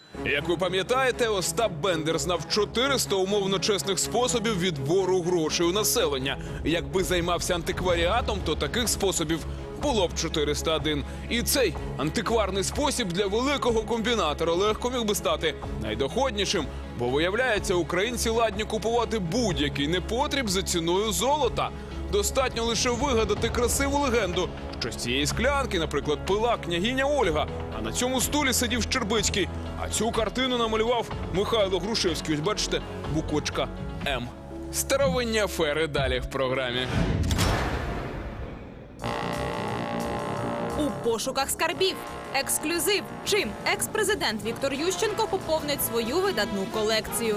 Як ви пам'ятаєте, Остап Бендер знав 400 умовно чесних способів відбору грошей у населення. Якби займався антикваріатом, то таких способів було б 401. І цей антикварний спосіб для великого комбінатора легко міг би стати найдоходнішим. Бо, виявляється, українці ладні купувати будь-який непотріб за ціною золота. Достатньо лише вигадати красиву легенду, що з цієї склянки, наприклад, пила княгиня Ольга, а на цьому стулі сидів Щербицький. А цю картину намалював Михайло Грушевський. Ось бачите, буквочка М. Старовинні афери далі в програмі. У пошуках скарбів. Ексклюзив. Чим екс-президент Віктор Ющенко поповнить свою видатну колекцію.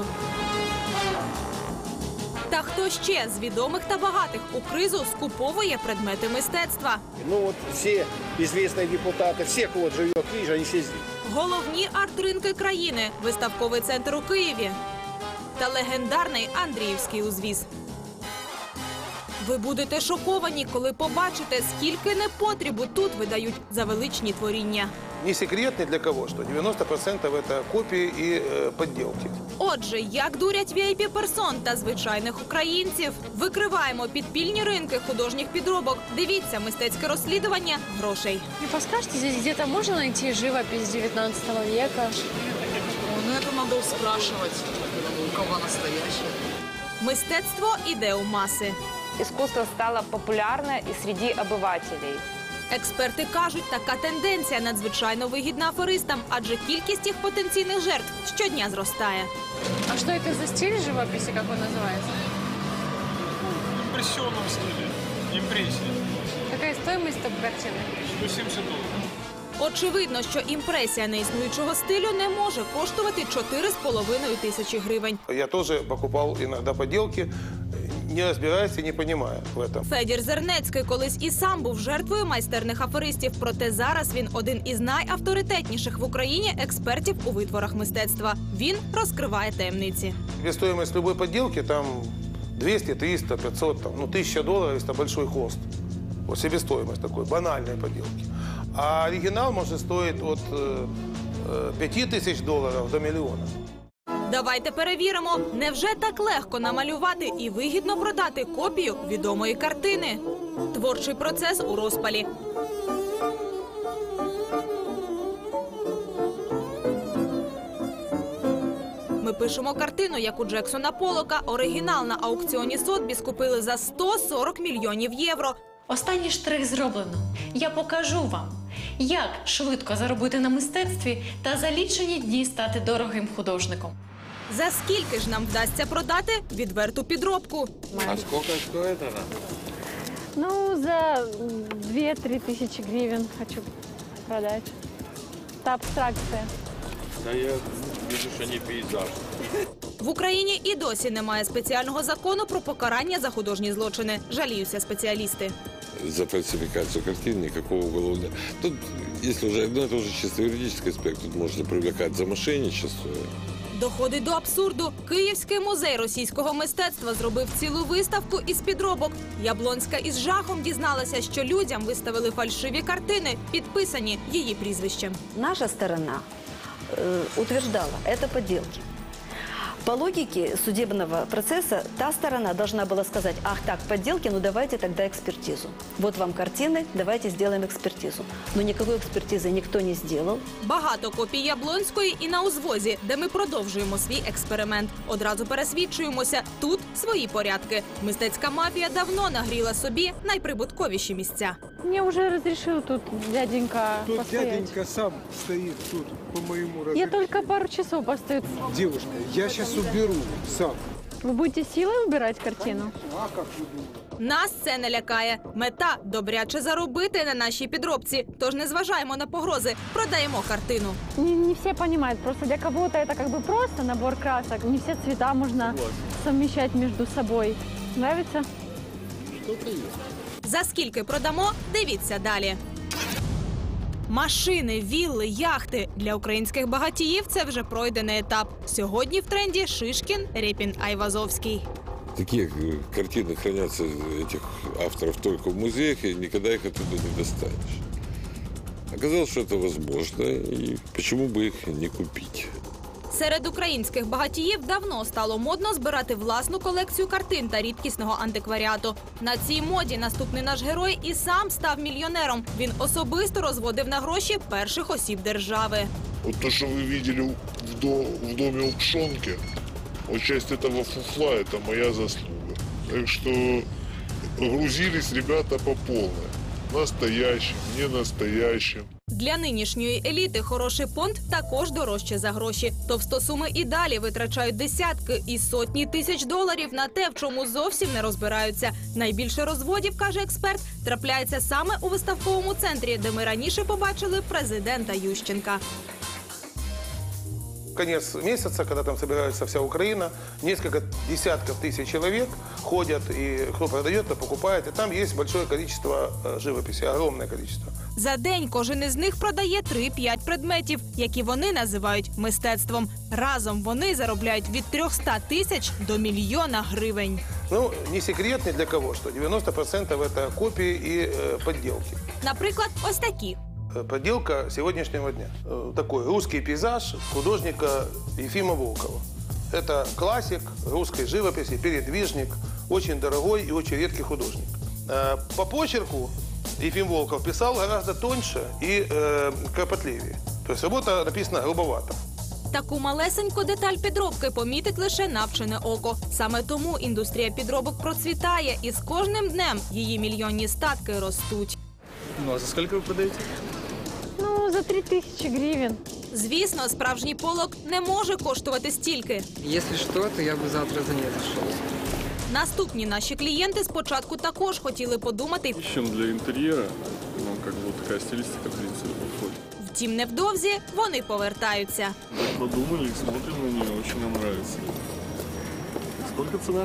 Та хто ще з відомих та багатих у кризу скуповує предмети мистецтва? Ну вот все известные депутаты, все, кто живет, видишь, они все здесь. Головні арт-ринки країни. Виставковий центр у Києві. Та легендарний Андріївський узвіз. Ви будете шоковані, коли побачите, скільки непотрібу тут видають за величні творіння. Не секрет ни для кого, что 90% это копии и подделки. Отже, як дурять VIP-персон та звичайних українців? Викриваємо підпільні ринки художніх підробок. Дивіться мистецьке розслідування грошей. Не подскажете, здесь где-то можно найти живопись 19 века? Ну, это надо спрашивать, у кого настоящее. Мистецтво іде у маси. Искусство стало популярно и среди обывателей. Експерти кажуть, така тенденція надзвичайно вигідна аферистам, адже кількість їх потенційних жертв щодня зростає. А что это за стиль живописи, как он называется? В импрессионном стиле. Импрессия. Какая стоимость такой картины? $170. Очевидно, що імпресія неіснуючого стилю не може коштувати 4,5 тисячі гривень. Я тоже покупал иногда подделки, не разбираясь и не понимая в этом. Федір Зернецький колись і сам був жертвою майстерних аферистів, проте зараз він один із найавторитетніших в Україні експертів у витворах мистецтва. Він розкриває таємниці. Себестоимость любой подделки там 200, 300, 500, там, ну, $1000 – это большой холст. Вот себестоимость такой, банальной подделки. А оригинал может стоить от $5000 до $1 миллиона. Давайте перевіримо, невже так легко намалювати і вигідно продати копію відомої картини? Творчий процес у розпалі. Ми пишемо картину, як у Джексона Поллока. Оригінал на аукціоні Сотбіс купили за 140 мільйонів євро. Останній штрих зроблено. Я покажу вам, як швидко заробити на мистецтві та за лічені дні стати дорогим художником. За скільки ж нам вдасться продати відверту підробку? А сколько стоит она? Ну, за 2-3 тысячи гривен хочу продать. Это абстракция. Да я вижу, что не пейзаж. В Україні і досі немає спеціального закону про покарання за художні злочини. Жаліються спеціалісти. За фальсификацию картин никакого уголовного. Тут, если уже, ну, это уже чисто юридический аспект, тут можно привлекать за мошенничество. Доходить до абсурду. Київський музей російського мистецтва зробив цілу виставку із підробок. Яблонська із жахом дізналася, що людям виставили фальшиві картини, підписані її прізвищем. Наша сторона утверждала, это подделки. По логике судебного процесса та сторона должна была сказать: ах так, подделки, ну давайте тогда экспертизу. Вот вам картины, давайте сделаем экспертизу. Но никакой экспертизы никто не сделал. Багато копій Яблонської і на узвозі, де ми продовжуємо свій експеримент. Одразу пересвідчуємося, тут свої порядки. Мистецька мафія давно нагріла собі найприбутковіші місця. Мне уже разрешил тут дяденька Тут постоять. дяденька сам стоит тут, по моему Я разрешению. только пару часов постою. Девушка, я сейчас уберу сам. Вы будете силой убирать картину? А как вы думаете? Нас це не лякає. Мета – добряче заробити на нашій підробці. Тож не зважаємо на погрози, продаємо картину. Не все понимают. Просто для кого-то это как бы просто набор красок. Не все цвета можно совмещать между собой. Нравится? За скільки продамо – дивіться далі. Машини, вілли, яхти. Для українських багатіїв це вже пройдений етап. Сьогодні в тренді Шишкін, Рєпін, Айвазовський. Такие картины хранятся этих авторов только в музеях, и никогда их оттуда не достанешь. Оказалось, что это возможно, и почему бы их не купить? Серед українських багатіїв давно стало модно збирати власну колекцію картин та рідкісного антикваріату. На цій моді наступний наш герой і сам став мільйонером. Він особисто розводив на гроші перших осіб держави. Вот то, что вы видели в доме у Пшонки, вот часть этого фуфла – это моя заслуга. Так что грузились ребята по полной. Настоящим, не настоящим. Для нинішньої еліти хороший понт також дорожче за гроші. Товстосуми і далі витрачають десятки і сотні тисяч доларів на те, в чому зовсім не розбираються. Найбільше розводів, каже експерт, трапляється саме у виставковому центрі, де ми раніше побачили президента Ющенка. Конец месяца, когда там собирается вся Украина, несколько десятков тысяч человек ходят, и кто продает, кто покупает, и там есть большое количество живописи, огромное количество. За день кожен із них продає 3-5 предметів, які вони називають мистецтвом. Разом вони заробляють від 300 тисяч до мільйона гривень. Ну, не секрет ни для кого, что 90% это копии и подделки. Наприклад, ось такі. Подделка сегодняшнего дня. Такой русский пейзаж художника Ефима Волкова. Это классик русской живописи, передвижник, очень дорогой и очень редкий художник. По почерку Ефим Волков писал гораздо тоньше и кропотливее. То есть работа написана грубовато. Таку малесеньку деталь підробки помітить лише навчене око. Саме тому індустрія підробок процвітає, і з кожним днем її мільйонні статки ростуть. Ну, а за сколько вы продаете? Ну, за 3000 гривен. Звісно, справжній полок не може коштувати стільки. Если что, то я бы завтра за ней зашел. Наступні наші клієнти спочатку також хотіли подумати. Ищем для интерьера, ну, как бы вот такая стилистика, в принципе, подходит. Втім, невдовзі вони повертаються. Так подумали, смотрим на нее, очень нам нравится. Сколько цена?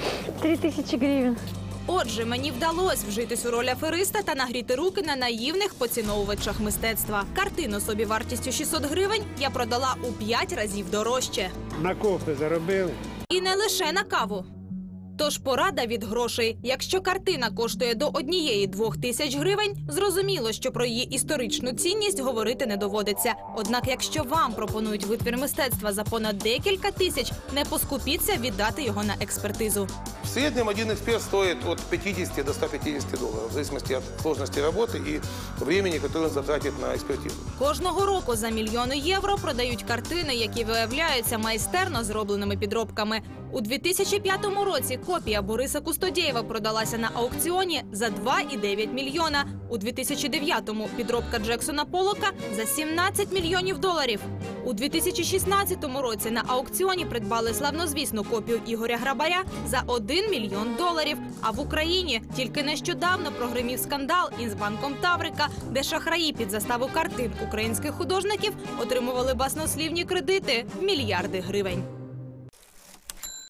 3000 гривен. Отже, мені вдалося вжитись у роль афериста та нагріти руки на наївних поціновувачах мистецтва. Картину собі вартістю 600 гривень я продала у 5 разів дорожче. На кофе заробили. І не лише на каву. Тож порада від грошей. Якщо картина коштує до 1-2 тисяч гривень, зрозуміло, що про її історичну цінність говорити не доводиться. Однак, якщо вам пропонують витвір мистецтва за понад декілька тисяч, не поскупіться віддати його на експертизу. В среднем один эксперт стоит от 50 до 150 долларов, в зависимости от сложности работы и времени, которое он затратит на экспертизу. Кожного року за мільйони євро продають картини, які виявляються майстерно зробленими підробками. У 2005 році копія Бориса Кустодєєва продалася на аукціоні за 2,9 мільйона. У 2009-му підробка Джексона Поллока за 17 мільйонів доларів. У 2016 році на аукціоні придбали славнозвісну копію Ігоря Грабаря за 1 мільйон доларів. А в Україні тільки нещодавно прогримів скандал із банком Таврика, де шахраї під заставу картин українських художників отримували баснослівні кредити в мільярди гривень.